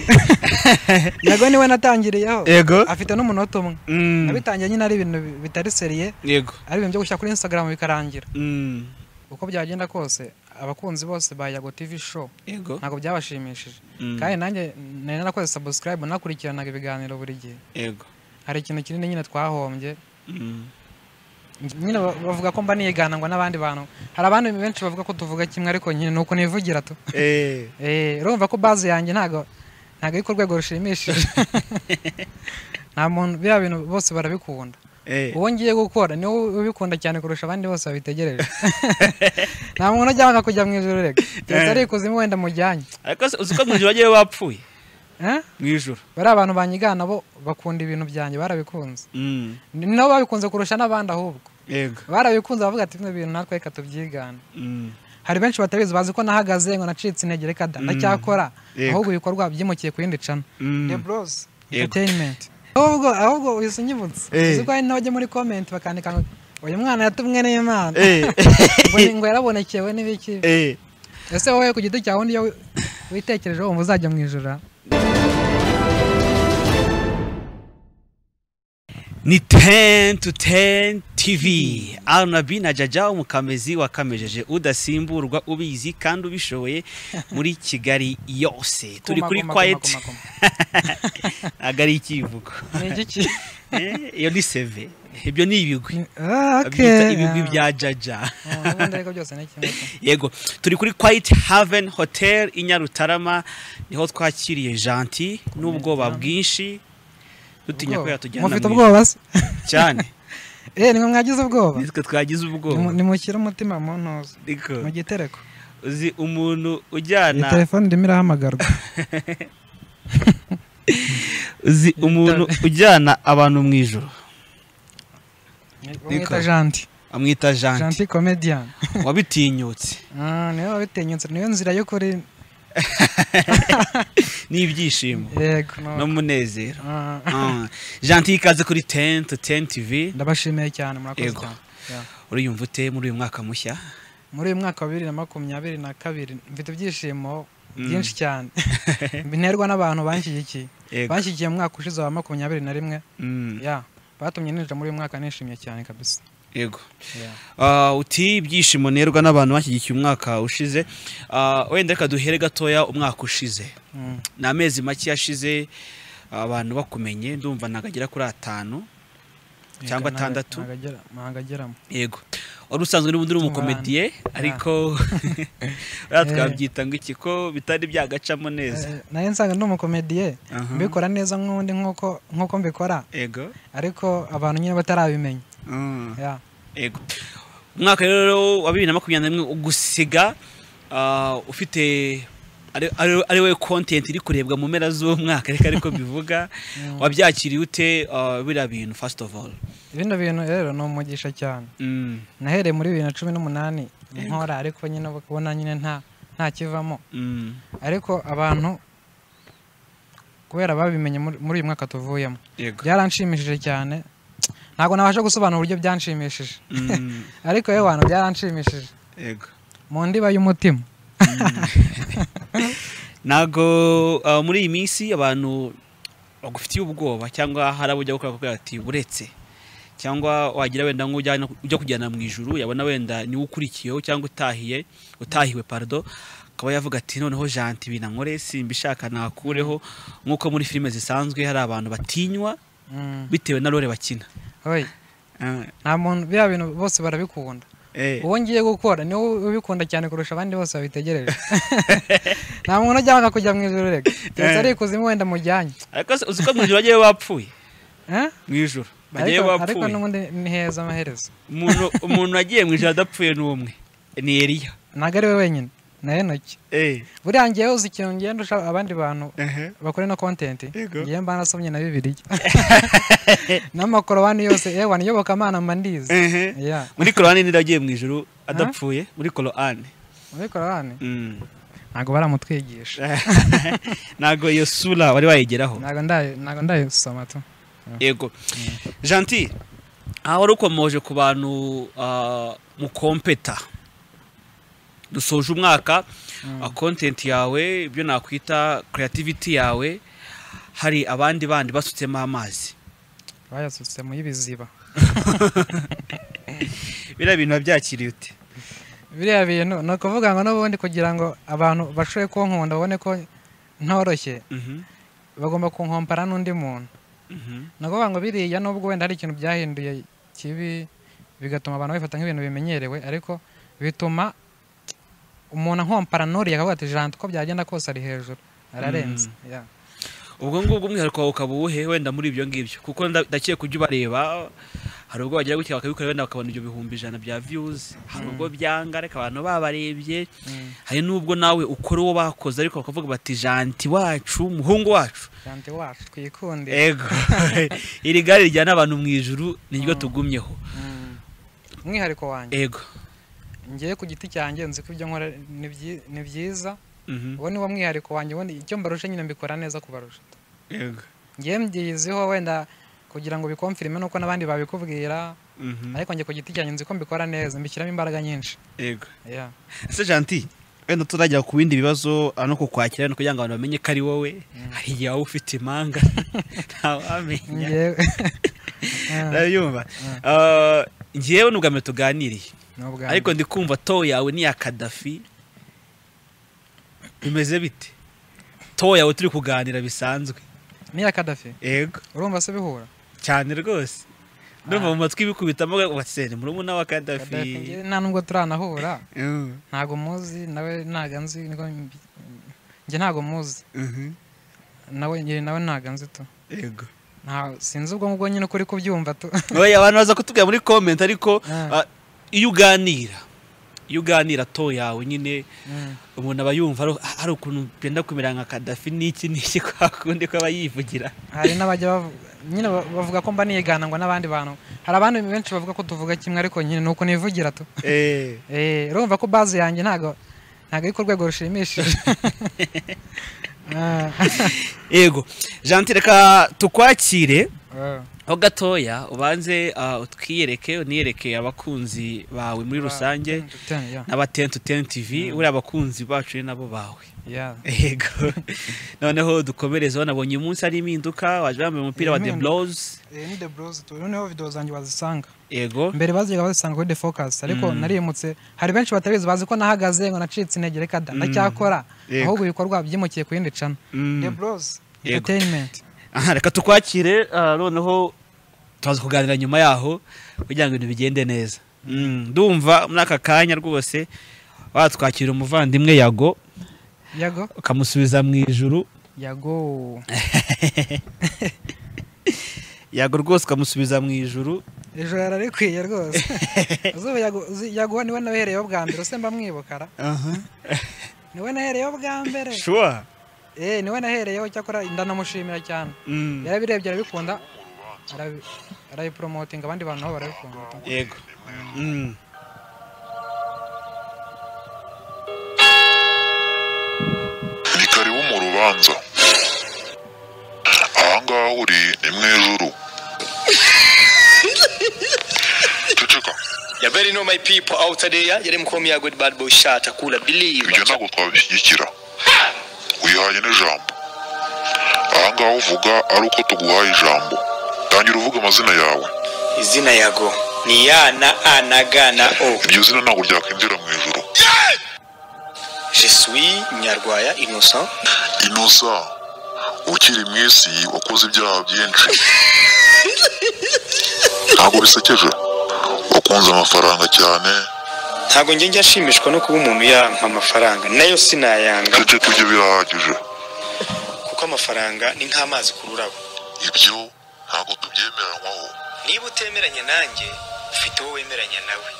Yago niwe natangiriyeho Yego. afite n'umunota umwe nabitangiye nyine ari ibintu bitari seriye Yego. ari ibintu byo gushyira kuri Instagram bikarangira uko byagenda kose abakunzi bose ba Yago TV show Yego. ntago byabashimishije kandi nanjye nari nakoze subscribe nakurikiranaga ibiganiro buri gihe Yego. hari ikintu kinini nyine twahombye nyine bavuga ko mba nigana ngo n'abandi bantu hari abantu benshi bavuga ko tuvuga kimwe ariko nyine nuko nivugira to urumva ko base yanjye ntago ari ku rwego rushimishije nta muntu bya bintu bose barabikunda uwo ngiye gukora niwe ubikunda cyane kurusha abandi bose babitegereje nta muntu ujyanga kujya mu ijuru rega cyari kuzimu wenda mujyanye ariko uziko mu ijuru bagiye bapfuye mu ijuru bari abantu banyigana bo bakunda ibintu byanjye barabikunze ni nabo babikunze kurusha n'abandi ahubwo Yego. barabikunze bavuga ati bino bintu natwe reka tubyigana hari benshi batabizi bazi ko nahagaze ngo nacitse intege reka ndacyakora ahubwo ibikorwa byimukiye ku yindi cana The Bros Entertainment ahubwo uyisunyibutse uziko hari n'abajya muri comment bakandika ngo uyu mwana yatumwe n'Imana ngo yarabonekewe n'ibiki ese wowe ku giti cyawe ndiyo witekereje wumva uzajya mu ijuru ni 10 to 10 TV Arnabi na Jaja umukamezi wakamejeje udasimburwa ubizi kandi ubishoboye muri Kigali yose turi kuri quiet agari ikivugo ni igiki iyo ni CV ibyo ni ibigwi ibigwi bya Jaja yego turi kuri Quiet Haven Hotel Inyarutarama niho twakiriye Gentil n'ubwoba bwinshi dutinya ko yatujyana mufite ubwoba cyane nimwe mwagize ubwoba nitwe twagize ubwoba nimushyira umutima mu ntozo mu gitereko uzi umuntu ujyana telefone ndimo irahamagarwa uzi umuntu ujyana abantu mu ijuru amwita Gentil amwita Gentil comedian wabitinyutse niwe wabitinyutse niyo nzira yo kuri n'ibyishimo yego no munezero Gentil ikaze kuri 10 to 10 TV ndabashimiye cyane murakoze cyane uriyumva ute muri uyu mwaka mushya muri uyu mwaka wa 2022 mfite ibyishimo byinshi cyane binerwa n'abantu banshyigikiye mu mwaka ushize wa 2021 batumye ninjira muri uyu mwaka nishimye cyane kabisa yego uti ibyishimo nerwa n'abantu bashyigikiye umwaka ushize wenda reka duhere gatoya umwaka ushize n'amezi make yashize abantu bakumenye ndumva nagagera kuri 5 cyangwa 6 nagageramo yego wari usanzwe n'ubundi uri umukomediye ariko twabyita ngo iki ko bitari byagacamo neza naye nsanga ndi umukomediye mbikora neza nk'undi nk'uko mbikora yego ariko abantu nyine batarabimenya yego umwaka rero wa 2021 ugusiga ufite ari we content iri kurebwa mu mpera z'umwaka ariko bivuga wabyakiriye ute bira bintu first of all ibintu rero no umugisha cyane nahereye muri 2018 nkora ariko nyine bakubona nyine nta kivamo ariko abantu kubera babimenye muri uyu mwaka tuvuyemo byaranshimishije cyane ntago nabasha gusobanura uburyo byanshimishije ariko yewe abantu byaranshimishije yego mu ndiba y'umutima nago muri iyi minsi abantu bagufitiye ubwoba cyangwa harabujya gukora kuko ati buretse cyangwa wagira wenda ujya kujyana mu ijuru yabona wenda ni ukurikiyeho cyangwa utahiwe pardon akaba yavuga ati noneho Gentil binankore simbishaka nakureho nkuko muri filime zisanzwe hari abantu batinywa bitewe na role bakina nta muntu bya bintu bose barabikunda uwo ngiye gukora niwe ubikunda cyane kurusha abandi bose babitegereje nta muntu ujyanga kujya mu ijuru rega cyari kuzimu wenda mujyanye ariko uziko mu ijuru bagiye bapfuye mu ijuru bagiye bapfuye ariko n'ubundi ni heza amaherezo umuntu agiye mu ijuru adapfuye n'umwe ni Eliya ntabwo ari we wenyine na Henoki buriya ngewe uzi ikintu ngenda usha abandi bantu bakora no content ngiye mba nasomye na Bibiliya n'amakorowani yose yewe niyoboka amana mandize muri korowani niragiye mu ijuru adapfuye muri korowani ntago baramutwigisha ntago iyo sura wari wayigeraho ntago ndayisoma tu yego Gentil wari ukomoje ku bantu mu kompeta dusoje umwaka content yawe ibyo nakwita creativity yawe hari abandi bandi basutsemo amazi bayasutse mu ibiziba biriya bintu wabyakiriye ute biriya bintu no kuvuga ngo n'ubundi kugira ngo abantu bashoye kunkunda babone ko ntoroshye bagomba kunkompara n'undi muntu nakuvuga ngo biriya nubwo wenda hari ikintu byahinduye kibi bigatuma abantu bifata nk'ibintu bimenyerewe ariko bituma umuntu nkompara n'uriya akavuga ati Jean uko byagenda kose ari hejuru ararenze ubwo ngubwo umwihariko wawe ukaba uwuhe wenda muri ibyo ngibyo kuko ndakiye kujya ubareba hari ubwo bagira gutya bakabikora wenda bakabona ibyo bihumbi 100 bya views hari ubwo byanga reka abantu babarebye hari n'ubwo nawe ukora uwo bakoze ariko bakavuga bati Janti wacu umuhungu wacu Janti wacu twikunde ego iri gare rijyana abantu mu ijuru niryo tugumyeho umwihariko wanjye ego ngiye ku giti cyanjye nzi ko ibyo nkora ni byiza uwo niwo mwihariko wanjye ubundi icyo mbarusha nyine mbikora neza kubarusha yego ngiye mbyiziho wenda kugira ngo bikomfirime nuko nabandi babikubwira ariko ngiye ku giti cyanjye nzi ko mbikora neza mbishyiramo imbaraga nyinshi yego ese Janti wenda turajya ku bindi bibazo no kukwakira no kugira ngo abantu bamenye ko ari wowe hari igihe wowe ufite impanga ntawamenya ndayumva ngiyewe n'ubwame tuganiriye ariko ndi kumva to yawe ni ya Kadafi bimeze bite to yawe turi kuganira bisanzwe ni ya Kadafi yego urumva se bihura cyane rwose ndumva mu matwi bikubitamo wasene murumuna wa Kadafi nta nubwo turanahura ntago muzi nawe ntaga nzi nge ntago muzi nawe ntaga nzi to yego sinzi ubwo ngubwo nyine ukuri kubyumva tu oya abantu baza kutubwira muri comment ariko iyo uganira to yawe nyine umuntu aba yumva hari ukuntu benda kumera nka Kadafi n'iki kwakundi ko abayivugira hari n'abajya nyine bavuga ko mba nigana ngo n'abandi bantu hari abantu benshi bavuga ko tuvuga kimwe ariko nyine nuko nivugira to urumva ko base yanjye ntago ari ku rwego rushimishije yego Janti reka tukwakire ho gatoya ubanze utwiyereke uniyereke abakunzi bawe muri rusange n'aba 10 to 10 TV uri abakunzi bacu nabo bawe yego noneho dukomereza nabonye umunsi ari impinduka waje bambaye umupira wa The Blues ni The Blues noneho video zanjye bazisanga yego mbere baziga bazisanga kuri The Focus ariko narimutse hari benshi batabizi bazi ko nahagaze ngo nacitse intege reka ndacyakora ahubwo ibikorwa byimukiye ku yindi channel The Blues Entertainment reka tukwakire noneho tuzaza kuganira nyuma yaho kugira ngo ibintu bigende neza ndumva muri aka kanya rwose watwakira umuvandimwe Yago ukamusubiza mu ijuru Yago rwose ukamusubiza mu ijuru ejo yararikwiye rwose Yago niwe nahereyeho bwa mbere se mba mwibukara niwe nahereyeho bwa mbere sure niwe nahereyeho cyakora ndanamushimira cyane yarabirebye arabikunda arayipromotinga abandi bantu nabo barabikunda yego ni karibu mu rubanza ahangaha uri ni mu ijuru ceceka You very know my people out there, yere mukomi ya good bad boy shot akula believe ibyo ntabwo twabishyigikira wihaye n'ijambo ahangaha uvuga ari uko tuguhaye ijambo tangira uvuga amazina yawe izina Yago ni yana anagana o iryo zina ntabwo ryakwinjira mu ijuru Je suis Nyarwaya Innocent ukiri mu isi wakoze ibyaha byinshi ntabwo bisekeje wakunze amafaranga cyane ntabwo njye njashimishwa no kuba umuntu yampa amafaranga nayo sinayanga cece tujye birahagije kuko amafaranga ni nk'amazi ku rurabo ibyo ntabwo tubyemeranywaho niba utemeranya nanjye ufite uwo wemeranya nawe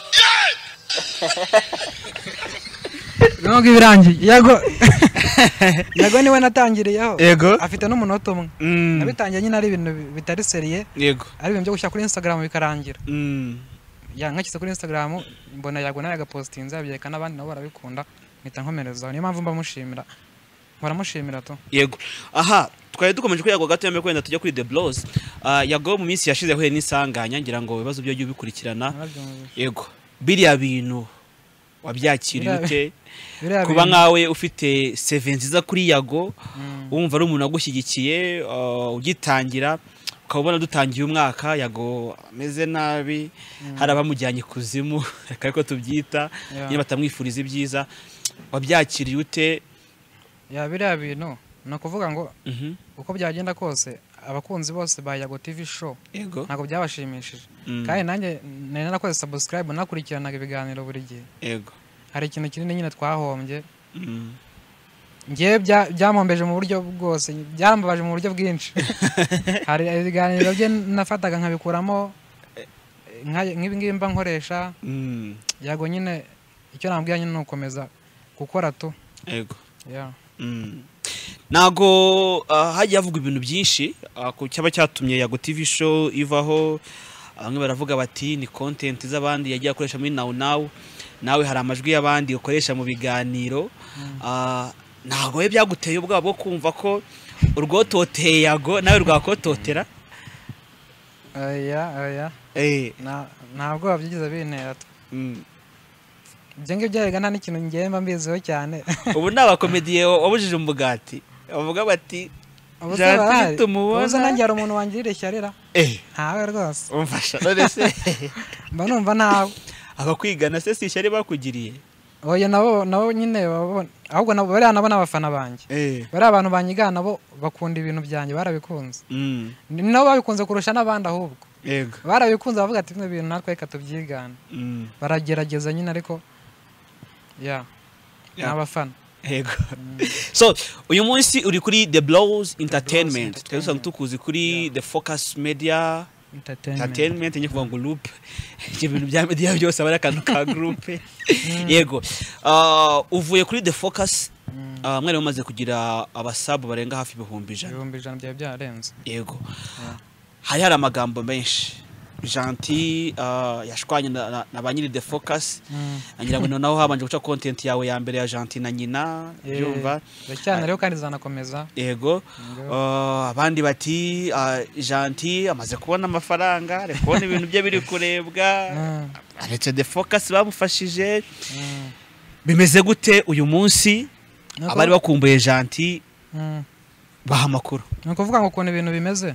nubwo ibirangiye Yago niwe natangiriyeho afite n'umunota umwe nabitangiye nyine ari ibintu bitari seriye ari ibintu byo gushyira kuri Instagram bikarangira nkakize kuri Instagram mbona Yago nawe agapostinze abyeka n'abandi nabo barabikunda mpita nkomereza niyo mpamvu mbamushimira baramushimira to yego aha twari dukomeje ko Yago gato yambaye kwenda tujya kuri The Blues Yago mu minsi yashize huye n'isanganya ngira ngo ibibazo byo bikurikirana yego biriya bintu wabyakiriye ute kuba nkawe ufite CV nziza kuri Yago wumva ari umuntu agushyigikiye ugitangira ukabona dutangiye umwaka Yago ameze nabi hari abamujyanye kuzimu reka ko tubyita niba batamwifuriza ibyiza wabyakiriye ute biriya bintu no kuvuga ngo uko byagenda kose abakunzi bose ba Yago TV show ntago byabashimishije kandi nanjye nari narakoze subscribe nakurikiranaga ibiganiro buri gihe hari ikintu kinini nyine twahombye ngiye byamombeje mu buryo bwose byarambabaje mu buryo bwinshi hari ibiganiro bye nafataga nkabikuramo nk'ibingibi mba nkoresha Yago nyine icyo nambwiye nyine nukomeza gukora tu nago hajya havugwa ibintu byinshi cyaba cyatumye Yago TV show ivaho bamwe baravuga bati ni content z'abandi yagiye akoresha muri nawe hari amajwi y'abandi ukoresha mu biganiro ntago byaguteye ubwabo bwo kumva ko urwototeye Yago nawe rwakototera ntabwo babyigize bintera ibyo ngibyo byarega nta n'ikintu ngemba mbiziho cyane ubu ni abakomediye wabujije umugati bavuga bati ubuze nanjye hari umuntu wangirira ishyarira ntawe rwose umfasha none se mba numva ntawe abakwigana se si ishyari bakugiriye oya nabo nyine ahubwo bariya nabo n'abafana banjye bariya abantu banyigana nabo bakunda ibintu byanjye barabikunze ni nabo babikunze kurusha n'abandi ahubwo barabikunze bavuga ati bino bintu natwe reka tubyigane baragerageza nyine ariko ni abafana so uyu munsi uri kuri The Blows Entertainment twari dusanzwe tukuzi kuri The Focus Media Entertainment njye kuvuga ngo group ibintu bya media byose abari akantu ka group yego uvuye kuri The Focus mwari mumaze kugira abasabu barenga hafi 100,000 byari byarenze yego hari amagambo menshi Gentil yashwanye na banyiri The Focus ngira ngo naho habanje guca content yawe ya mbere ya Gentil na nyina yumva cyane rero kandi zanakomeza yego abandi bati Gentil amaze kubona amafaranga ari kubona ibintu bye biri kurebwa aretse The Focus bamufashije bimeze gute uyu munsi abari bakumbuye Gentil baha makuru nuko kuvuga ngo ukuntu ibintu bimeze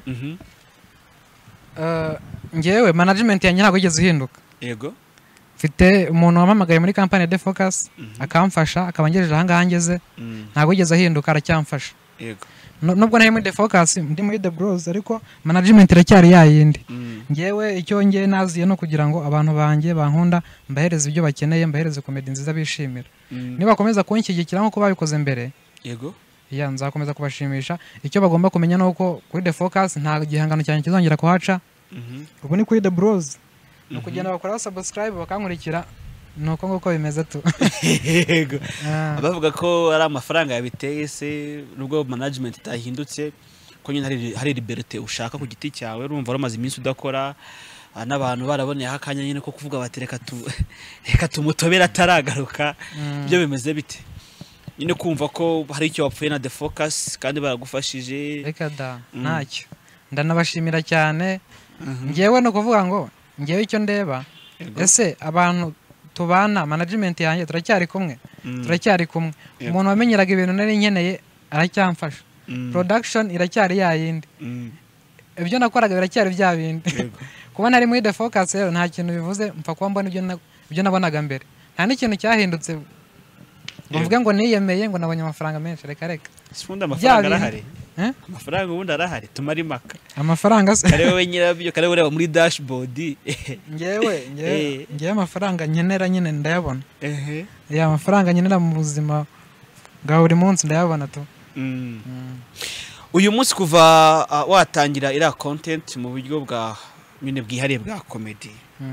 ngewe management yanjye ntabwo igeze ihinduka yego mfite umuntu wampamagaye muri company The Focus akamfasha akabangejeje ahangaha ngeze ntabwo igeze ahinduka aracyamfasha yego nubwo nari muri The Focus ndi muri The Bros ariko management iracyari yayindi ngewe icyo ngiye naziye no kugira ngo abantu banjye bankunda mbahereze ibyo bakeneye mbahereze comedy nziza bishimira niba bakomeza kunshyigikira nko babikoze mbere yego nzakomeza kubashimisha icyo bagomba kumenya nuko kuri The Focus nta gihangano cyane kizongera kuhaca ubu ni kuri The Bros no kugenda bakora subscribe bakankurikira nuko nguko bimeze tu yego abavuga ko ari amafaranga yabiteye se nubwo management itahindutse ko nyine hari liberté ushaka ku giti cyawe urumva rumaze iminsi udakora n'abantu baraboneye akanya nyine ko kuvuga bati reka tumutobera ataragaruka byo bimeze bite nyine kumva ko hari icyo wapfuye na The Focus kandi baragufashije reka ntacyo ndanabashimira cyane ngewe no kuvuga ngo ngewe icyo ndeba ese abantu tubana management yanjye turacyari kumwe umuntu wamenyeraga ibintu nari nkeneye aracyamfasha production iracyari yayindi ibyo nakoraga biracyari bya bindi kuba nari muri The Focus rero nta kintu bivuze mpfa kuba mbona ibyo nabonaga mbere nta n'ikintu cyahindutse mvuge ngo niyemeye ngo nabonye amafaranga menshi reka sifunda amafaranga arahari amafaranga ubundi arahari tumara imaka amafaranga se kare wowe nyirabyo kare ureba muri dashboard ngewe amafaranga nkenera nyine ndayabona amafaranga nkenera mu buzima bwa buri munsi ndayabona tu uyu munsi kuva watangira iriya content mu buryo bwa nyine bwihariye bwa comedy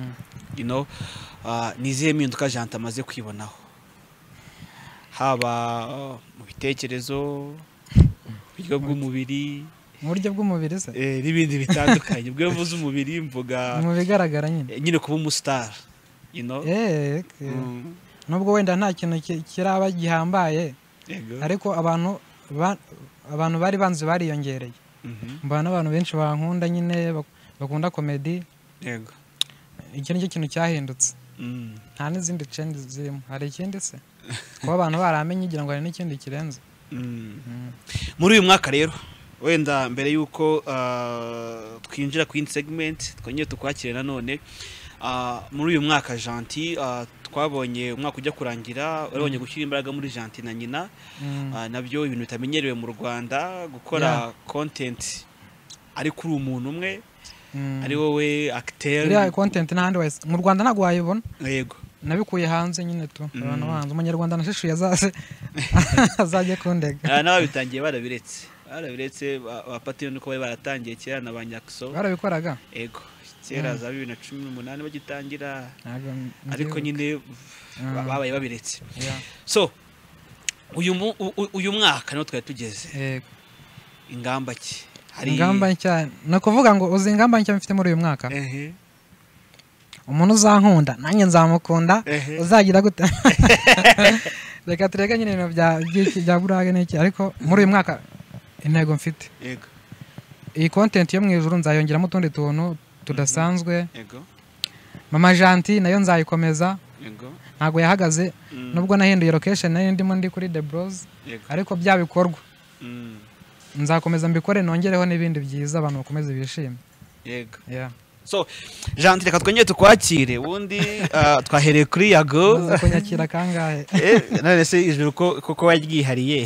nizihe mpinduka Gentil amaze kwibonaho haba mu bitekerezo buryo bw'umubiri mu buryo bw'umubiri se n'ibindi bitandukanye bwo mvuze umubiri mvuga mu bigaragara nyine kuba umustar nubwo wenda nta kintu kiraba gihambaye ariko abantu bari banzi bariyongereye mbana n'abantu benshi bankunda nyine bakunda comedy icyo nicyo kintu cyahindutse nta n'izindi trend zirimo. Hari ikindi se kuba abantu baramenye igira ngo hari n'ikindi kirenze. Muri uyu mwaka rero wenda mbere yuko twinjira ku segment twongeye tukwakire nanone muri uyu mwaka Gentil twabonye umwaka ujya kurangira urabonye gushyira imbaraga muri Gentil na nyina nabyo ibintu bitamenyerewe mu Rwanda gukora content ari kuri umuntu umwe ari wowe acteur iriya content n'ahandi wese mu Rwanda ntabwo wayibona. Yego nabikuye hanze nyine tu abantu banze umunyarwanda nashishuye azajye kundega n'ababitangiye barabiretse bapatiye nuko bari baratangiye kera na banyakso barabikoraga. Yego kera za 2018 bagitangira ariko nyine babaye babiretse. So uyu mwaka no twari tugeze. Yego ingamba ki hari ingamba nshya no kuvuga ngo uzi ingamba nshya mfite muri uyu mwaka. Umuntu uzankunda nanjye nzamukunda uzagira gute reka turega nyine ibintu bya burage n'iki ariko muri uyu mwaka intego mfite. Yego iyi content yo mu ijuru nzayongeramo utundi tuntu tudasanzwe. Yego Mama Gentil nayo nzayikomeza. Yego ntago yahagaze nubwo nahinduye location nayo ndimo ndi kuri The Bros ariko bya bikorwa nzakomeza mbikore nongereho n'ibindi byiza abantu bakomeze bishime. Yego so Gentil reka twongeye tukwakire ubundi twahereye kuri Yago uza kunyakira kangahe none se ijuru koko waryihariye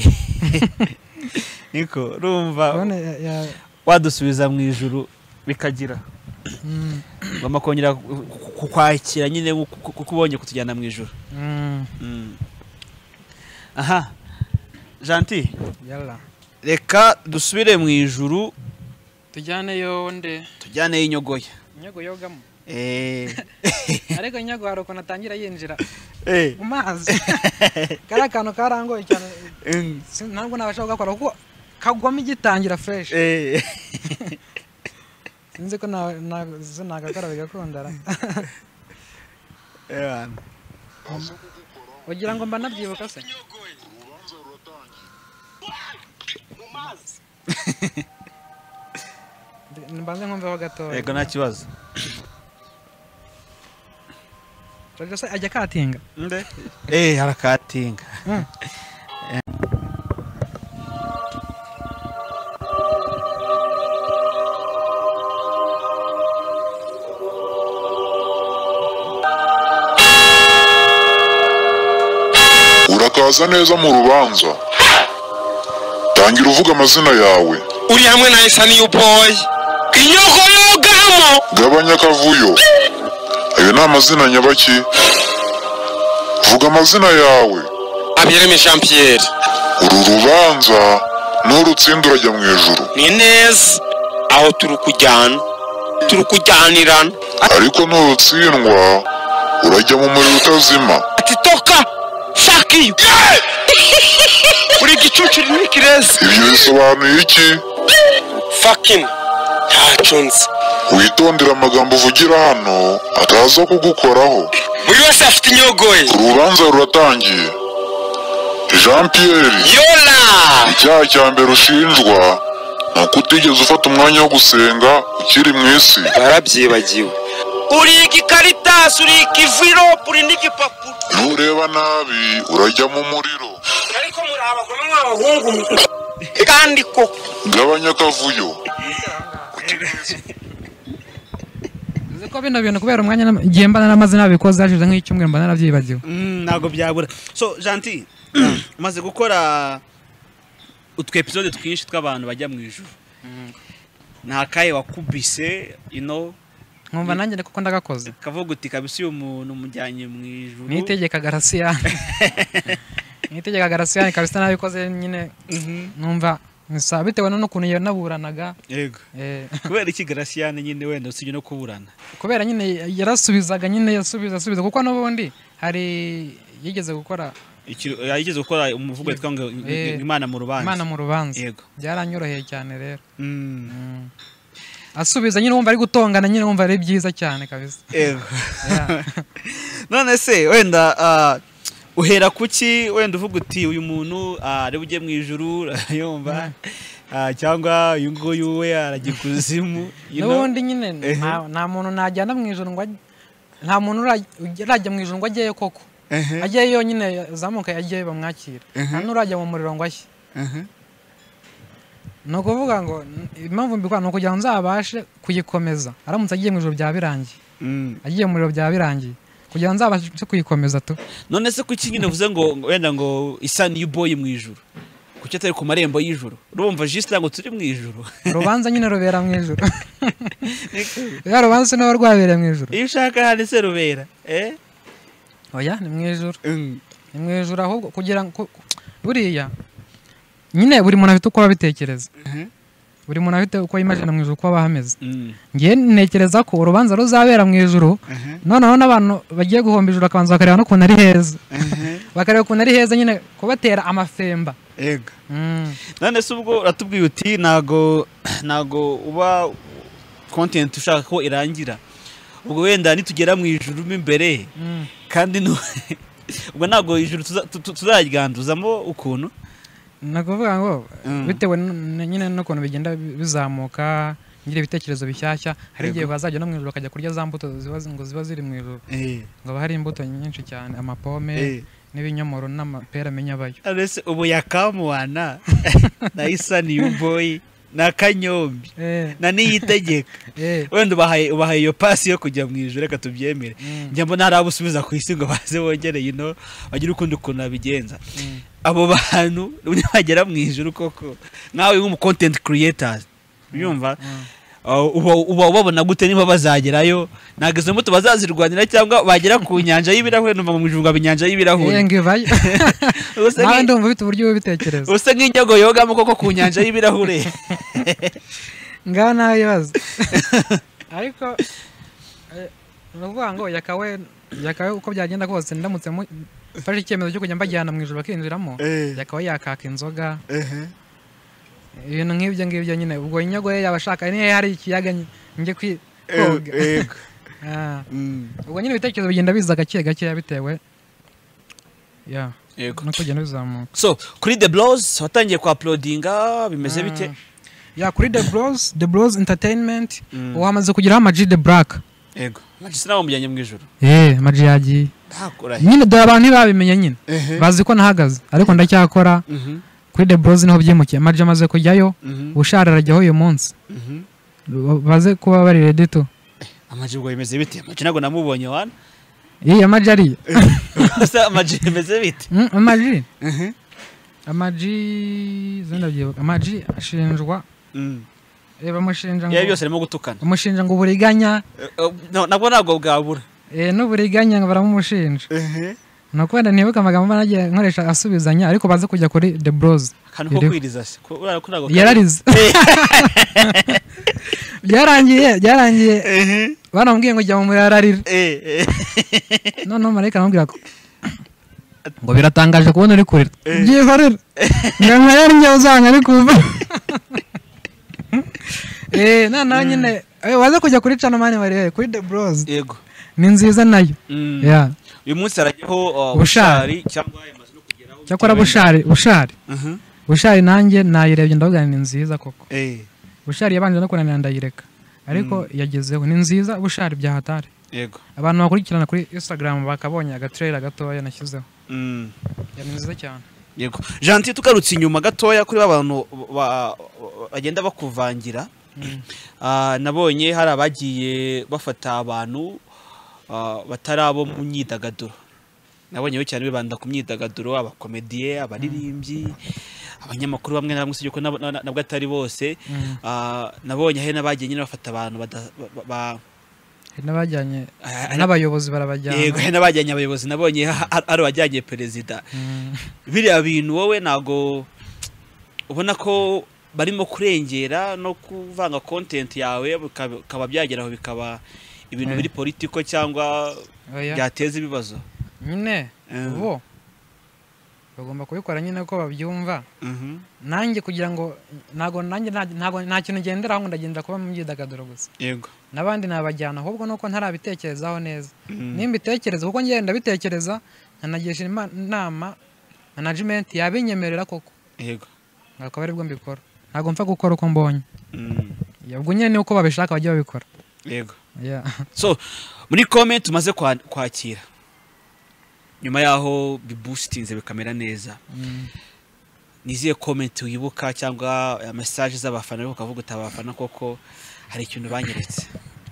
niko rumva wadusubiza mu ijuru bikagira ngoma kongera kukwakira nyine kukubonye kutujyana mu ijuru. Aha Gentil yalla reka dusubire mu ijuru tujyane yonde tujyane y'inyogoya inyogo yogamo ariko inyogo haroko natangira yinjira mu mazi kara kantu karangoye cyane ntabwo nabasha gukora kuko kagwamo igitangira fresh sinzi ko nagakora bigakundara ugira ngo mba nabyibuka se mbanze nkumveho gatoya. Yego nta kibazo. Jojo se ajya katinga nde harakatinga urakaza neza mu rubanza tangira uvuga amazina yawe. uri hamwe na Isa New Boy inyogo yogamo gabanya akavuyo ayo ni amazina nyabaki vuga amazina yawe. Abireme Jean Pierre uru rubanza n'urutsinda urajya mu ijuru ni neza aho turukujyanirana ariko n'urutsindwa urajya mu muriro utazima. ati toka fuck you uri gicucuri n'ikirezi. Ibyo bisobanuye iki? fucking ntacunze witondera amagambo uvugira hano ataza kugukoraho. buri wese afite inyogoye. urubanza ruratangiye. Jean Pierre yola icyaha cya mbere ushinjwa ni uko utigeze ufata umwanya wo gusenga ukiri mu isi. barabyibagiwe. uri igikaritasi uri ikiviropu uri n'igipapuro. nureba nabi urajya mu muriro. ariko muri abagome mw'abahungu kandi ko gabanya akavuyo. ko bino bintu kubera umwanya igihe mbana n'amazina abikoze hashize nk'icyumweru mbana naravyibagiwe. Ntago byabura. So Gentil umaze gukora utwe episode twinshi tw'abantu bajya mu ijuru ntakaye wakubise nkumva nanjye kuko ndagakoze kavuga uti kabisa uyu muntu mujyanye mu ijuru nitegeka Garasiyani kabisa nabikoze nyine numva nsa bitewe n'ukuntu yanaburanaga. Yego kubera iki Garasiyani nyine wenda usije no kuburana kubera nyine yarasubizaga nyine yasubiza kuko n'ubundi hari yigeze gukora umuvugo witwa ngo Imana mu rubanza. Yego byaranyoroheye cyane rero asubiza nyine wumva ari gutongana nyine wumva ari byiza cyane kabisa. Yego none se wenda uhera kuki wenda uvuga uti uyu muntu ari bujye mu ijuru yumva cyangwa uyu nguyu we aragikuzimu n'ubundi nyine nta muntu najyana mu ijuru ngo nta muntu urajya mu ijuru ngo ajyeyo koko ajyeyo yonyine zamuka yagiye bamwakira nta n'urajya mu muriro ngo ashye ni ukuvuga ngo impamvu mbikora ni ukugira ngo nzabashe kuyikomeza aramutse agiye mu ijuru byaba birangiye agiye mu muriro byaba birangiye kugira ngo nzabashe kuyikomeza tu. None se kuki nyine uvuze ngo wenda ngo isa niyo boy mu ijuru kuki atari ku marembo y'ijuru urumva juste ngo turi mu ijuru rubanza nyine rubera mu ijuru ya rubanza se n'aho rwabereye mu ijuru iyo ushaka handi se rubera oya ni mu ijuru ni mu ijuru ahubwo kugira ngo buriya nyine buri muntu afite uko abitekereza buri muntu afite uko yimagina mu ijuru uko aba hameze ngiye ntekereza ko urubanza ruzabera mu ijuru noneho n'abantu bagiye guhomba ijuru bakabanza bakareba n'ukuntu ari heza bakareba ukuntu ari heza nyine kubatera amafemba. Ega none se ubwo uratubwiye uti nago uba content ushaka ko irangira ubwo wenda nitugera mu ijuru imbere kandi ubwo nago ijuru tuzaryanduzamo ukuntu nakuvuga ngo bitewe nyine n'ukuntu bigenda bizamuka ngira ibitekerezo bishyashya hari igihe bazajya no mu ijuru bakajya kurya za mbuto ziba ziri mu ijuru ngo hari imbuto nyinshi cyane amapome n'ibinyomoro n'amapera amenya abayo arese ubu yakamuwana na isa niyo boy na kanyombi na niyitegeka wenda ubahaye iyo pasi yo kujya mu ijuru reka tubyemere njya mbona hari abusubiza ku isi ngo baze wongere bagire ukundi ukuntu babigenza abo bantu bagera mu ijuru koko nawe nk'umu content creators uyumva uba ubabona gute niba bazagerayo ntabwo izo mbuto bazazirwanira cyangwa bagera ku nyanja y'ibirahure numva mu ijuru ngo inyanja y'ibirahure nawe ndumva ufite uburyo bubitekereza usa nk'inyago yogamo koko ku nyanja y'ibirahure ngaho nawe ibibazo ariko ni ukuvuga ngo yakawe uko byagenda kose ndamutse mfashe icyemezo cyo kujya mbajyana mu ijuru bakinjiramo yakawe yakaka inzoga ibintu nk'ibyo ngibyo nyine ubwo inyago ye yaba ashaka niyo hari ikiyaga njye koga ubwo nyine ibitekerezo bigenda biza gake gake bitewe no kugenda bizamuka. So kuri The Bros watangiye ku uploadinga bimeze bite? Kuri The Bros Entertainment wamaze kugeraho Amaji The Black. Yego Amaji sinawo mujyanye mu ijuru Amaji yagiye nyine dore abantu ntibabimenya nyine bazi ko nahagaze ariko ndacyakora kuri The Bros niho byimukiye Amaji amaze kujyayo ubushara arajyaho uyu munsi baze kuba bari ready to. Amaji ubwo bimeze bite? Amaji nago namubonye wana Amaji ari asa Amaji bimeze bite? Amaji zindabye Amaji ashinjwa bamushinja ngo byose arimo gutukana bamushinja ngo uburiganya nabwo ntabwo bwabura n'uburiganya ngo baramushinja nuko wenda ntibuka amagambo nagiye nkoresha asubizanya ariko baze kujya kuri The Bros kantu ko kwiriza se yararize byarangiye baramubwiye ngo jya mu murararira noneho marayika aramubwira ko ngo biratangaje kubona uri kurira byihorera ngo yari njye uzanga ari kuva noneho nyine waze kujya kuri channel mani bari kuri The Bros yego ni nziza nayo uyu munsi arajyaho bushari cyangwa yamaze no kugeraho cyakora bushari nanjye nayirebye ndavuga ni nziza koko bushari yabanje no kunanira ndayireka ariko yagezeho ni nziza bushari bya hatari yego abantu bakurikirana kuri Instagram bakabonye agatrailer gatoya nashyizeho ni nziza cyane yego Gentil tugarutse inyuma gatoya kuri abantu bagenda bakuvangira nabonye hari abagiye bafata abantu batarabo mu myidagaduro nabonye cyane bibanda ku myidagaduro abakomediye abaririmbyi abanyamakuru bamwe na bamwe sije ko nabwo atari bose nabonye he nabagiye nyine bafata abantu n'abajyanye n'abayobozi barabajyana yego he nabajyanye abayobozi nabonye ari abajyanye perezida biriya bintu wowe nago ubona ko barimo kurengera no kuvanga content yawe bikaba byageraho bikaba ibintu biri politiko cyangwa byateza ibibazo nyine bo bagomba kubikora nyine ko babyumva nanjye kugira ngo nta kintu ngenderaho ngo ndagendera kuba mu myidagaduro gusa yego n'abandi nabajyana ahubwo nuko ntarabitekerezaho neza nimba itekereza kuko ngenda bitekereza nkanagisha inama management yabinyemerera koko yego ngakaba aribwo mbikora ntago mpfa gukora uko mbonye ubwo nyine uko babishaka bajya babikora yego so muri comment tumaze kwakira nyuma yaho biboostinze bikamera neza niziye comment uyibuka cyangwa message z'abafana ariko kavuga utabafana koko hari ikintu banyeretse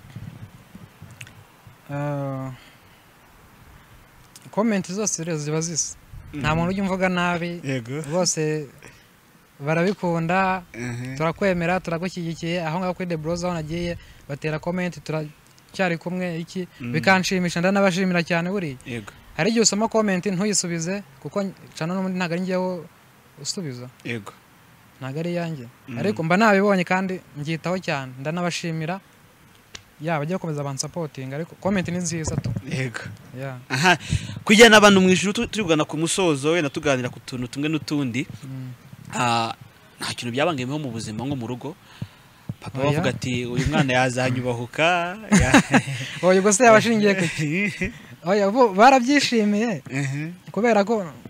comment zose rero ziba zisa nta muntu ujya umvuga nabi bose barabikunda turakwemera turagushyigikiye aho ngaho kuri The Bros aho nagiye batera comment turacyari kumwe iki bikanshimisha ndanabashimira cyane buri hari igihe usoma comment ntuyisubize kuko cana n'undi ntago ari ngewe usubiza ntago ari yanjye ariko mba nabibonye kandi ngitaho cyane ndanabashimira bajya gukomeza abansupporting ariko comment ni nziza tu kujyana abantu mu ijuru turigana ku musozo wenda tuganira ku tuntu tumwe n'utundi nta kintu byabangemeho mu buzima ngo mu rugo papa bavuga ati uyu mwana yazanyubahuka oya ubwo se yabashingiye kuki oya barabyishimiye kubera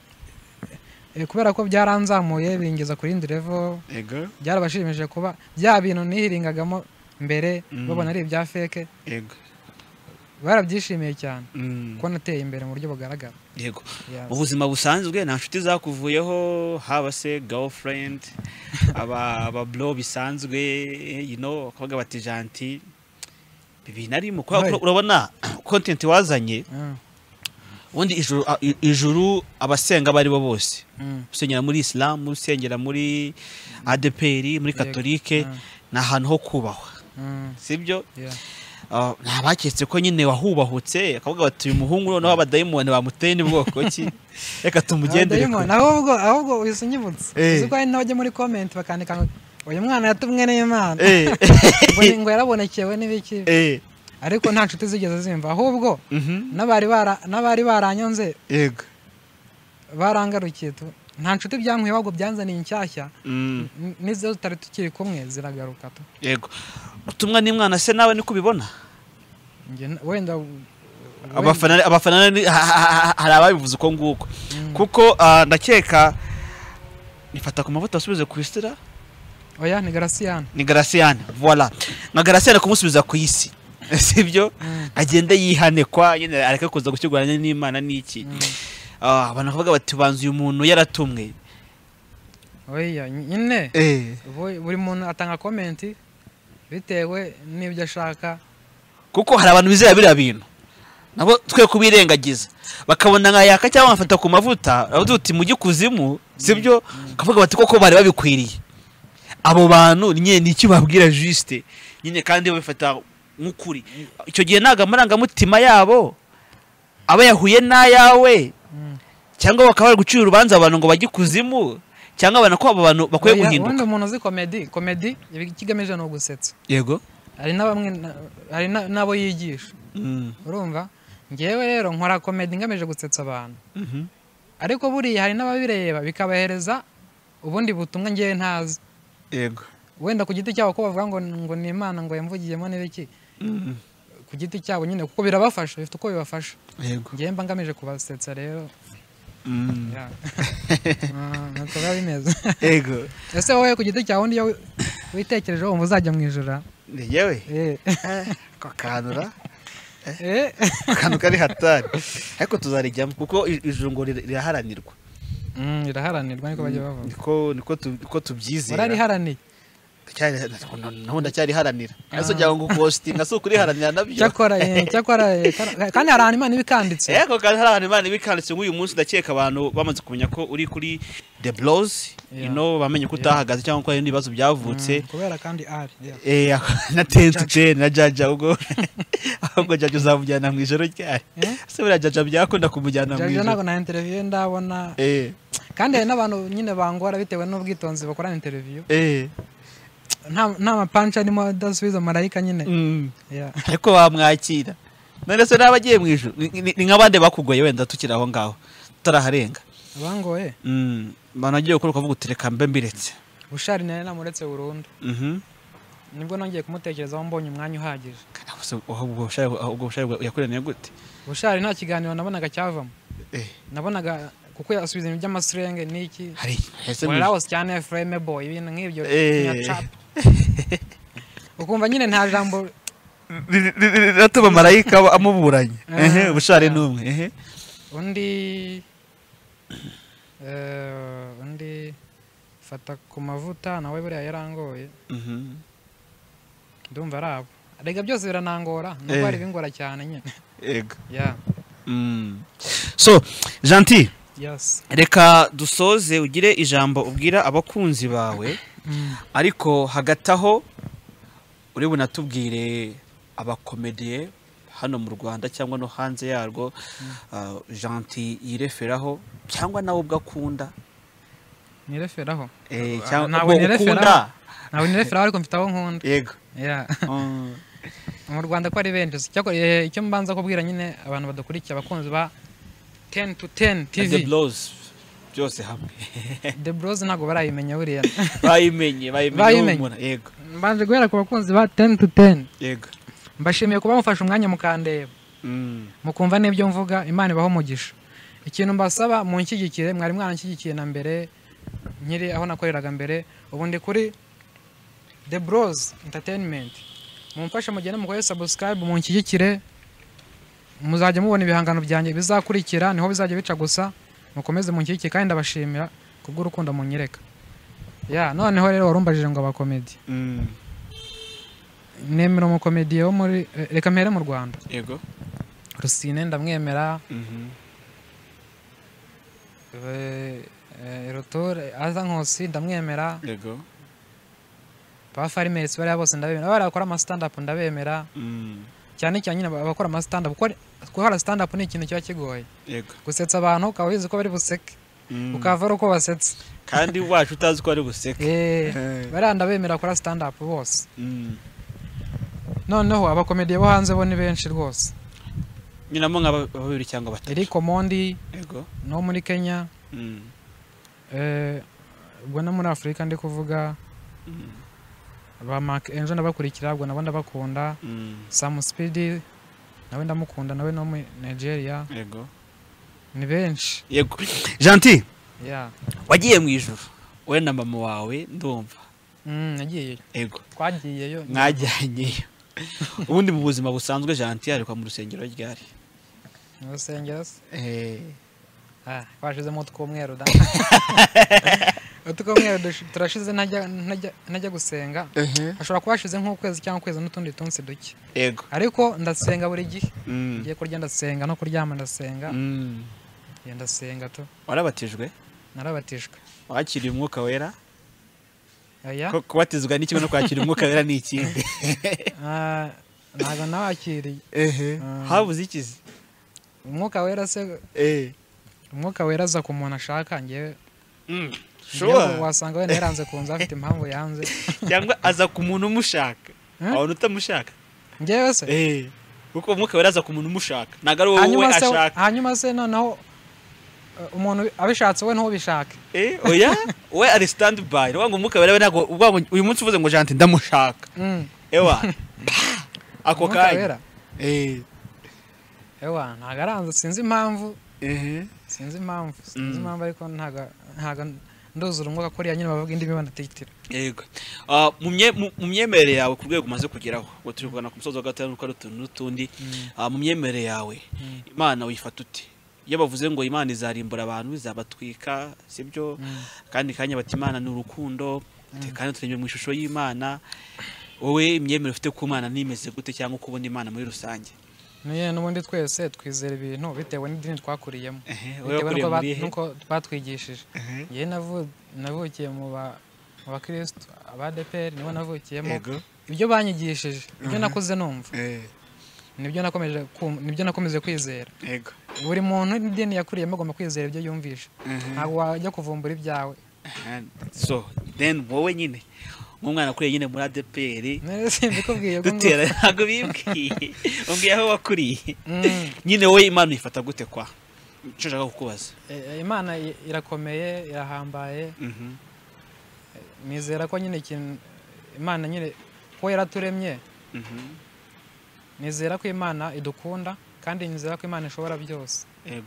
ko byaranzamuye bingeza kuri indi level byarabashimije kuba bya bintu nihiringagamo mbere babona ari ibya fake barabyishimiye cyane ko nateye imbere mu buryo bugaragara mu buzima busanzwe nta nshuti zakuvuyeho haba se girlfriend aba bro bisanzwe akavuga bati janti bibina arimo urabona content wazanye ubundi ijuru abasenga bari bo bose usengera muri Islam usengera muri ADPR muri Katolike ni ahantu ho kubahwa sibyo ntabaketse ko nyine wahubahutse akavuga bati uyu muhungu noneho abadayimoni bamuteye n'ubwoko ki reka tumugendere ahubwo wisunyibutse uziko hari n'abajya muri comment bakandika ngo uyu mwana yatumwe n'Imana ngo yarabonekewe n'ibiki ariko nta nshuti zigeze zimva ahubwo n'abari baranyonze barangarukiye nta nshuti byankwiye ahubwo byanzaniye inshyashya n'izo tutari tukiri kumwe ziragaruka tu utumwa n'Imana se nawe niko ubibona wenda abafana hari ababivuze uko nguko kuko ndakeka nifata ku mavuta asubize ku isira oya ni Graciane voilà na Graciane kumusubiza ku isi sibyo agende yihanekwa nyine areke kuza gushyigurana n'Imana n'iki abantu bavuga bati banze uyu muntu yaratumwe oya nyine buri muntu atanga comment bitewe n'ibyo ashaka kuko hari abantu bizera biriya bintu nabo twe kubirengagiza bakabona nka yaka cyangwa bafata ku mavuta avuga uti mujye kuzimu sibyo kavuga bati koko bari babikwiriye abo bantu nyine n'icyo babwira juste nyine kandi babifata nk'ukuri icyo gihe ntago amarangamutima yabo aba yahuye n'ayawe cyangwa bakaba bari gucira urubanza abantu ngo bajye kuzimu cyangwa abana ko abo bantu bakwiye guhinduka ubundi umuntu uzi comedy ikigamije no gusetsa hari nabo yigisha urumva ngewe rero nkora comedy ngamije gusetsa abantu ariko buriya hari n'ababireba bikabahereza ubundi butumwa ngewe ntazi wenda ku giti cyabo ko bavuga ngo ni Imana ngo yamvugiyemo n'ibiki ku giti cyabo nyine kuko birabafasha bifite uko bibafasha ngewe mba ngamije kubasetsa rero nuko biba bimeze ese wowe ku giti cyawe undi iyo witekerejeho wumva uzajya mu ijuru yewe kakanura akantu kari hatari ariko tuzarijyamo kuko ijuru ngo riraharanirwa riraharanirwa niko bajya bavuga niko tubyizera barariharaniye naho ndacyariharanira ese jya ngo postinga so kuriharanira nabyo cyakora kandi hari ahantu Imana ibikanditse kandi hari ahantu Imana ibikanditse nk'uyu munsi ndakeka abantu bamaze kumenya ko uri kuri The Bros bamenye ko utahagaze cyangwa ko hari ibibazo byavutse kubera kandi na tentu na jaja ahubwo jaja uzamujyana mu ijoro ryari se buriya jaja byakunda kumujyana mu ijoro jaja ntabwo na interview ndabona kandi hari n'abantu nyine bangora bitewe n'ubwitonzi bakorana interview nta mapancha arimo adasubiza marayika nyine ariko bamwakira none se n'abagiye mu ijuru ni nk'abandi bakugoye wenda tukiri aho ngaho tutaraharenga bangoye banagiye gukora ukavuga utereka mbe mbiretse Bushari nari namuretse burundu nibwo nongeye kumutekerezaho mbonye umwanya uhagije ubwo Bushari yakoraniye gute Bushari nta kiganiro nabonaga cyavamo nabonaga kuko yasubiza ibintu by'amasrenge n'iki warawas cyane frame boy ibintu nk'ibyo nyacap ukumva nyine nta jambo ratuma marayika amuburanye bushare n'umwe undi fata ku mavuta nawe buriya yarangoye ndumva arabo rega byose biranangora nubwo ari bingora cyane nyine yego yeah so Gentil yes reka dusoze ugire ijambo ubwira abakunzi bawe ariko hagataho uri bunatubwire abakomediye hano mu Rwanda cyangwa no hanze yarwo Gentil yireferaho cyangwa nawe ubwakunda nireferaho cyangwa ukunda nawe nireferaho ariko mfite aho nkunda yego yeah mu Rwanda ko ari benshi icyo mbanza kubwira nyine abantu badakurikiye abakunzi ba 10 to 10 TV The Bros byose hamwe The Bros ntago barayimenya buriya bayimenye yego mbanje guhera ku bakunzi ba 10 to 10 yego mbashimiye kuba mufashe umwanya mukandeba mukumva n'ibyo mvuga Imana ibaho umugisha ikintu mbasaba mu nshyigikire mwari mwanshyigikiye na mbere nkiri aho nakoreraga mbere ubu ndi kuri The Bros Entertainment mumfashe mugende mukore subscribe mu nshyigikire muzajya mubona ibihangano byanjye bizakurikira niho bizajya bica gusa mukomeze mu nshyigikire kandi ndabashimira kubw'urukundo munyereka noneho rero warumbajije ngo abakomedi nemera umukomedi wo muri reka mpere mu Rwanda yego Rusine ndamwemera Rotore aza nkosi ndamwemera yego ba Farimesi bari bose ndabemera barakora ama stand up ndabemera cyane cyane nyine abakora ama stand up kuko gukora stand up ni ikintu cyo kigoye yego gusetsa abantu ukawize ko bari buseke ukavara uko basetsa kandi wacu utazi ko ari buseke baranda bemera kora stand up bose noneho abakomediye bo hanze bo ni benshi rwose nyinamo nk'ababiri cyangwa batatu Eric Omondi yego no muri Kenya ubwo no muri Afrika ndi kuvuga ba Mark Enjo ndabakurikira ubwo nabo ndabakunda Sam Speed nawe ndamukunda nawe no muri Nigeria yego ni benshi yego Gentil wagiye mu ijuru we na mama wawe ndumva nagiye yego twagiyeyo mwajyanyeyo ubundi mu buzima busanzwe Gentil ariko mu rusengero ryari mu rusengero twashizemo utw'umweru da utw'umweru turashize najya gusenga ashobora kuba hashize nk'ukwezi cyangwa ukwezi n'utundi tunsi duke yego ariko ndasenga buri gihe ngiye kurya ndasenga no kuryama ndasenga ndasenga tu warabatijwe narabatijwe wakiriye umwuka wera ko kubatizwa n'ikimwe no kwakira umwuka wera ni ikindi ntabwo nawakiriye habuze ikizi umwuka wera se umwuka wera aza ku muntu ashaka ngewe wasanga wenda yaranze kunza afite impamvu yanze cyangwa aza ku muntu umushaka abantu utamushaka ngewe se kuko umwuka wera aza ku muntu umushaka ntabwo ari wowe ashaka hanyuma se noneho umuntu abishatse we ntubishake oya we ari stand by ngo umwuka wera ntabwo uyu munsi uvuze ngo Gentil ndamushaka ewa ako kanya ewa ntabwo aranze sinzi impamvu ariko ntabwo nduzura umwuka ko nyine bavuga indimi banatitira yego mu myemerere yawe ku rwego umaze kugeraho ngo turi kugana ku musozi wa gatanu nuko ari utuntu n'utundi mu myemerere yawe Imana uyifata uti iyo bavuze ngo Imana izarimbura abantu izabatwika sibyo kandi kanya bati Imana ni urukundo kandi turemye mu ishusho y'Imana wowe imyemerere ufite ku Imana nimeze gute cyangwa ukubona Imana muri rusange n'ubundi twese twizera ibintu bitewe n'idini twakuriyemo nuko batwigishije yewe navukiye mu bakristo abadeperi nibo navukiyemo ibyo banyigishije ibyo nakuze numva nibyo nakomeje kwizera buri muntu n'idini yakuriyemo agomba kwizera ibyo yumvisha ntabwo wajya kuvumbura ibyawe so then wowe nyine umwana akuriye nyine muri ADPR dutera ntabwo bimbwiye umbwiye aho wakuriye nyine wowe Imana uyifata gute kwa icyo nshaka kukubaza Imana irakomeye irahambaye nizera ko nyine Imana nyine ko yaraturemye nizera ko Imana idukunda kandi nizera ko Imana ishobora byose yego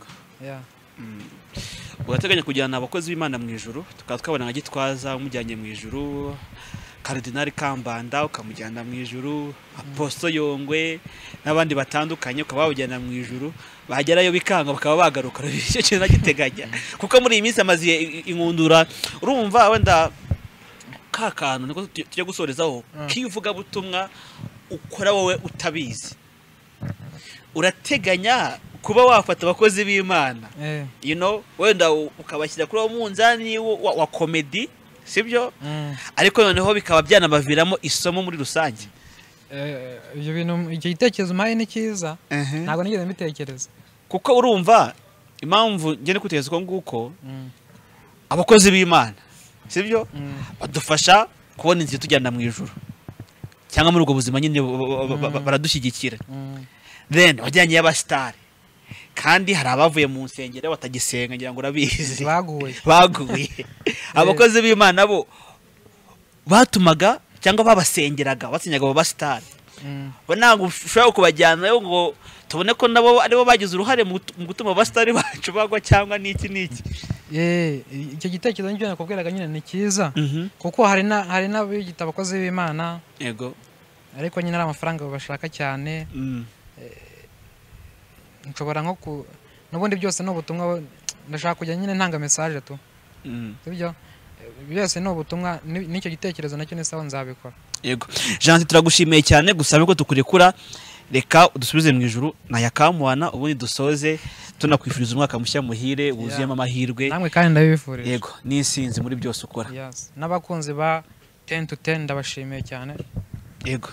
urateganya kujyana abakozi b'Imana mu ijuru tukaba twabona nka Gitwaza umujyanye mu ijuru Cardinal Kambanda ukamujyana mu ijuru, Apostle Yongwe n'abandi batandukanye ukaba bawujyana mu ijuru, bagerayo bikanga bakaba bagaruka. Icyo kintu nagiteganya kuko muri iyi minsi amazi inkundura, urumva wenda kakantu niko tujya gusorezaho kivuga butumwa ukora wowe utabizi, urateganya kuba wafata abakozi b'Imana you know wenda ukabashyira kuri uwo munzani wa comedy, sibyo? Ariko noneho bikaba byanabaviramo isomo muri rusange. Ibyo bintu icyo gitekerezo mpaye ni cyiza, ntabwo nigeze mbitekereza kuko urumva impamvu ngene kutekereza ko nguko abakozi b'Imana, sibyo? Badufasha kubona inzira tujyana mu ijuru cyangwa muri ubwo buzima nyine baradushyigikira. Then wajyanye y'abastar kandi hari abavuye mu nsengero batagisenga, ngira ngo urabizi, baguye. Abakozi b'Imana bo batumaga cyangwa babasengeraga, basenyaga abo bastar. Ntabwo ushobora kubajyanayo ngo tubone ko nabo aribo bagize uruhare mu gutuma abastar bacu bagwa cyangwa n'iki. Icyo gitekerezo n'icyo nakubwiraga nyine ni cyiza, kuko hari n'abigita abakozi b'Imana, yego, ariko nyine ari amafaranga bashaka cyane. Nshobora nko n'ubundi byose ni ubutumwa, ndashaka kujya nyine ntanga message tu, sibyo? Byose ni ubutumwa, n'icyo gitekerezo nacyo ni sawa, nzabikora. Yego Jean, turagushimiye cyane, gusabe ko tukurekura, reka udusubize mu ijuru na Yakamwana, ubundi dusoze tunakwifuriza umwaka mushya muhire wuzuyemo amahirwe. Namwe kandi ndabifurije. Yego, n'insinzi muri byose ukora. Yes, n'abakunzi ba 10 to 10 ndabashimiye cyane. Yego.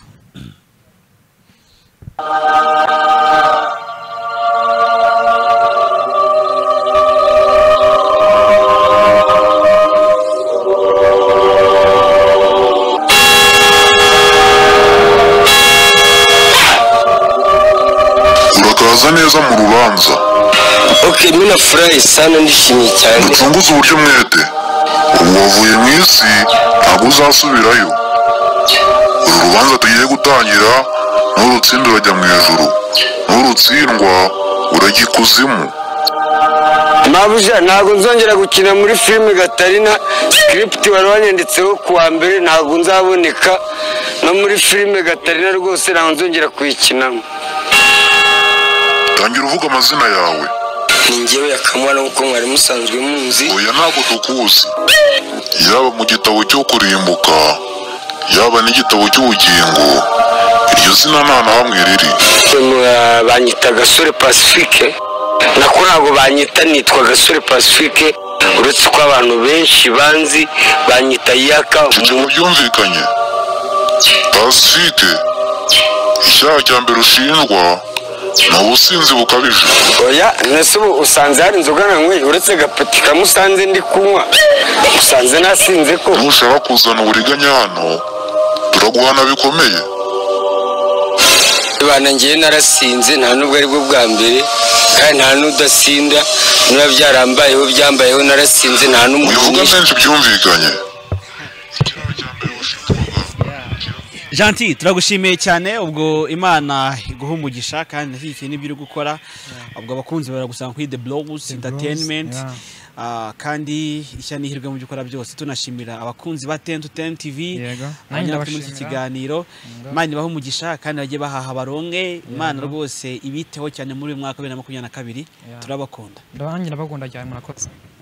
urakaza neza mu rubanza. Okay, mimi nafurahi sana, ndishimye cyane. Mucunguze uburyo mwete, ubu wavuye mu isi ntabwo uzasubirayo. Uru rubanza tugiye gutangira, n'urutsinda urajya mu ijuru, n'urutsindwa urajya ikuzimu. Mabuja, ntabwo nzongera gukina muri filime Gatarina. Script wari wanyanditseho kuwa mbere ntabwo nzaboneka, no muri filime Gatarina rwose ntabwo nzongera kuyikinamo. Tangira uvuga amazina yawe. Ni njyewe Yakamwana nk'uko mwari musanzwe munzi. Oya, ntabwo tukuzi. Yaba mu gitabo cyo kurimbuka, yaba n'igitabo cy'ubugingo, iryo zina nta na hamwe riri. Banyita Gasore Pacifique, nako ntabwo banyita, nitwa Gasore Pacifique, uretse ko abantu benshi banzi banyita Yaka. Icyo byumvikanye. Pacifique, icyaha cya mbere ushinjwa ni ubusinzi bukabije. Oya, nese ubu usanze hari inzoga nanywe uretse gapeti kamusanze ndi kunywa, usanze nasinze ko. Nushaka kuzana uburiganya hano turaguhana bikomeye. Bana ngiye narasinze, nta nubwo ari bwo bwa mbere, kandi nta n'udasinda, niba byarambayeho byambayeho, narasinze, nta n'umuntu. Uvuga menshi byumvikanye. Gentil, turagushimiye cyane, ubwo Imana iguha umugisha kandi nashyigikiye n'ibyo uri gukora. Ubwo abakunzi baragusanga kuri The Blows Entertainment, kandi ishya n'ihirwe mu byo ukora byose. Tunashimira abakunzi ba 10 to 10 TV abanyafite muri iki kiganiro. Imana ibaha umugisha kandi bagiye bahaha baronke. Imana rwose ibiteho cyane muri uyu mwaka wa 2022. Turabakunda. Ndabakunda cyane, murakoze.